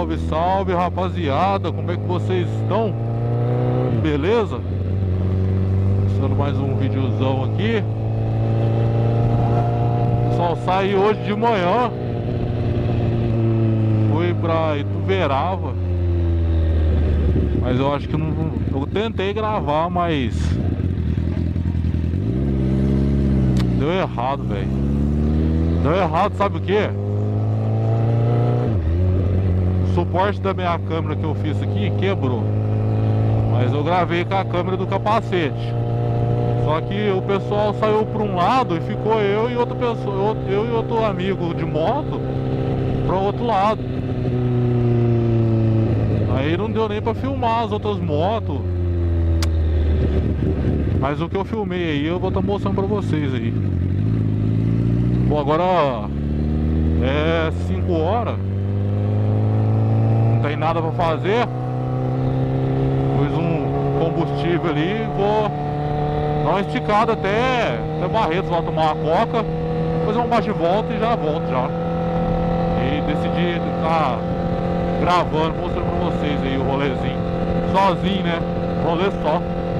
Salve, salve, rapaziada, como é que vocês estão? Beleza? Começando mais um videozão aqui. Pessoal, saí hoje de manhã. Fui pra Ituverava. Mas eu acho que não... Eu tentei gravar, mas... deu errado, velho. Deu errado, sabe o que? O suporte da minha câmera que eu fiz aqui quebrou. Mas eu gravei com a câmera do capacete. Só que o pessoal saiu para um lado e ficou eu e outra pessoa, eu e outro amigo de moto para o outro lado. Aí não deu nem para filmar as outras motos. Mas o que eu filmei aí eu vou estar mostrando para vocês aí. Bom, agora é 5 horas. Não tem nada para fazer. Pus um combustível ali e vou dar uma esticada até Barretos, lá tomar uma coca, fazer um bate e volta e já volto já. E decidi ficar gravando, mostrando pra vocês aí o rolezinho. Sozinho, né? Rolê só.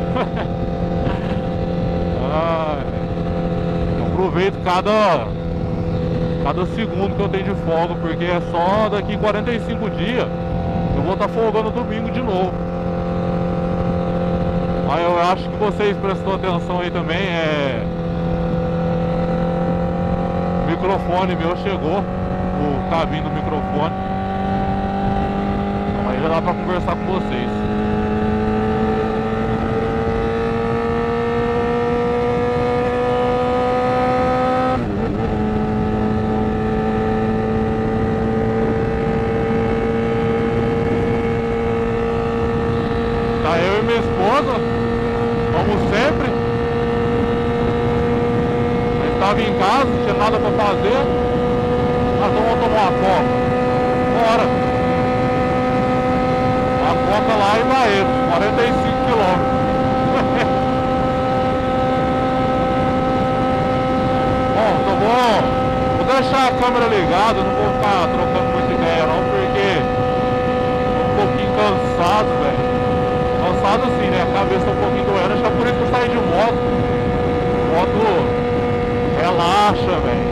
Eu aproveito cada segundo que eu tenho de folga, porque é só daqui 45 dias eu vou estar folgando domingo de novo. Aí eu acho que vocês prestou atenção aí também, o microfone meu chegou, o cabinho do microfone. Então aí já dá pra conversar com vocês. Tá eu e minha esposa, como sempre. A gente tava em casa, não tinha nada pra fazer. Nós vamos tomar uma coca. Bora! Uma coca lá em Barretos, 45 quilômetros. Bom, então vou deixar a câmera ligada, não vou ficar trocando muita ideia não, porque tô um pouquinho cansado, velho. Cansado assim, né? A cabeça tá um pouquinho doendo, acho que é por isso que eu saí de moto. Moto relaxa, velho.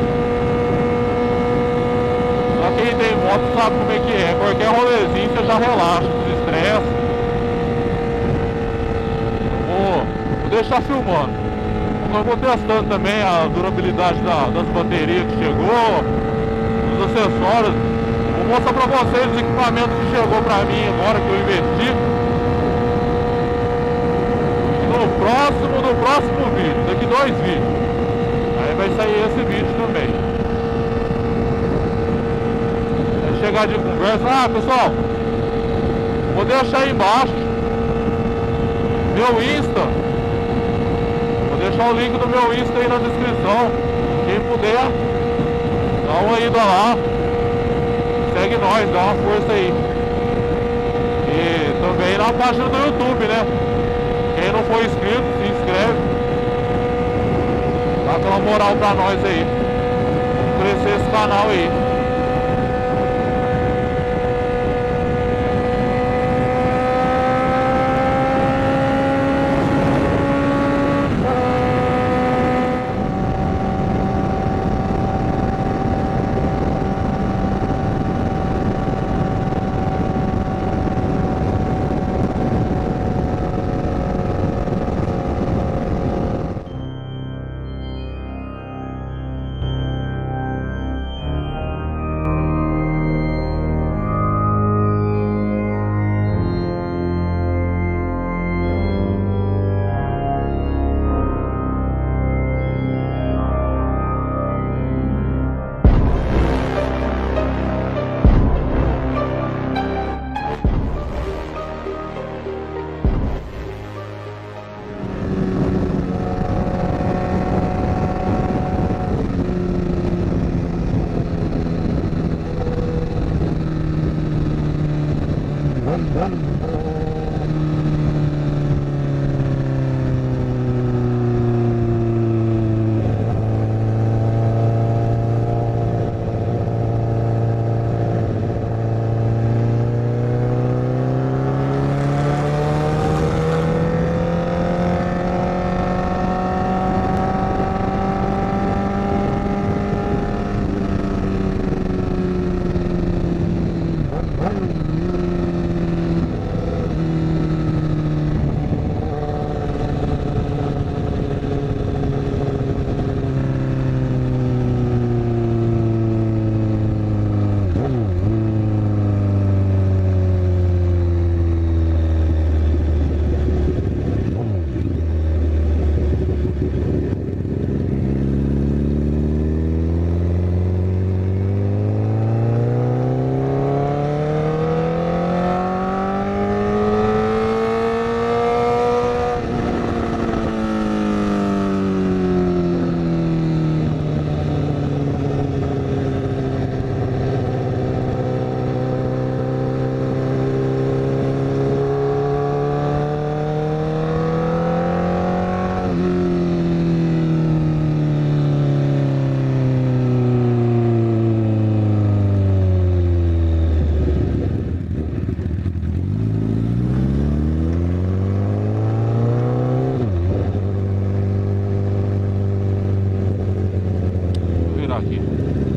Só quem tem moto sabe como é que é. Qualquer rolezinho você já relaxa, desestressa. Vou deixar filmando. Eu vou testando também a durabilidade das baterias que chegou, dos acessórios. Vou mostrar pra vocês os equipamentos que chegou pra mim agora que eu investi. No próximo vídeo, daqui 2 vídeos. Aí vai sair esse vídeo também. Vai chegar de conversa. Pessoal, vou deixar aí embaixo meu Insta. Vou deixar o link do meu Insta aí na descrição. Quem puder, dá uma ida lá. Segue nós, dá uma força aí. E também na página do YouTube, né? Quem não for inscrito, se inscreve. Dá aquela moral pra nós aí. Vamos crescer esse canal aí. aqui.